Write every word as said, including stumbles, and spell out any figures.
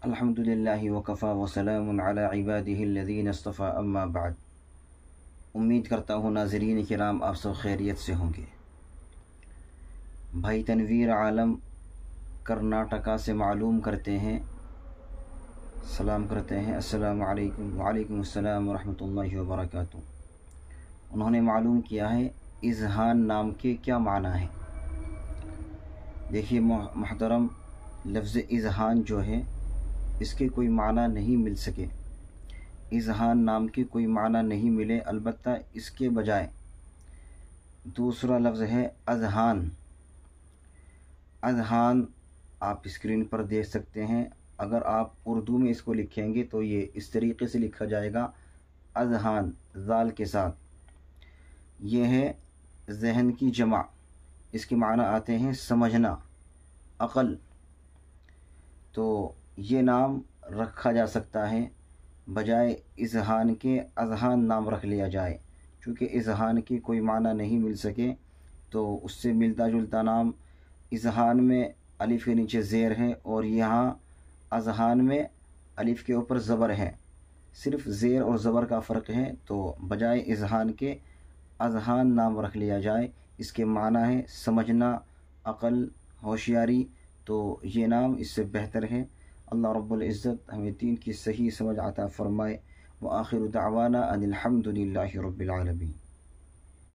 الحمدللہ وکفا وسلام علی عبادہ الذین اصطفیٰ اما بعد۔ امید کرتا ہوں ناظرین کرام آپ سب خیریت سے ہوں گے۔ بھائی تنویر عالم کرناٹکا سے معلوم کرتے ہیں، سلام کرتے ہیں، السلام علیکم وعلیکم السلام ورحمۃ اللہ وبرکاتہ۔ انہوں نے معلوم کیا ہے اذہان نام کے کیا معنی ہے۔ دیکھیے محترم، لفظ اذہان جو ہے اس کے کوئی معنی نہیں مل سکے، اذہان نام کے کوئی معنی نہیں ملے، البتہ اس کے بجائے دوسرا لفظ ہے اذہان۔ اذہان آپ اسکرین پر دیکھ سکتے ہیں، اگر آپ اردو میں اس کو لکھیں گے تو یہ اس طریقے سے لکھا جائے گا، اذہان ذال کے ساتھ۔ یہ ہے ذہن کی جمع، اس کے معنی آتے ہیں سمجھنا، عقل۔ تو یہ نام رکھا جا سکتا ہے، بجائے اذہان کے اذہان نام رکھ لیا جائے، چونکہ اذہان کے کوئی معنی نہیں مل سکے تو اس سے ملتا جلتا نام اذہان میں الف کے نیچے زیر ہے اور یہاں اذہان میں الف کے اوپر زبر ہے، صرف زیر اور زبر کا فرق ہے، تو بجائے اذہان کے اذہان نام رکھ لیا جائے۔ اس کے معنی ہے سمجھنا، عقل، ہوشیاری، تو یہ نام اس سے بہتر ہے۔ اللہ رب العزت ہمیں دین کی صحیح سمجھ عطا فرمائے۔ وآخر دعوانا ان الحمد للہ رب العالمین۔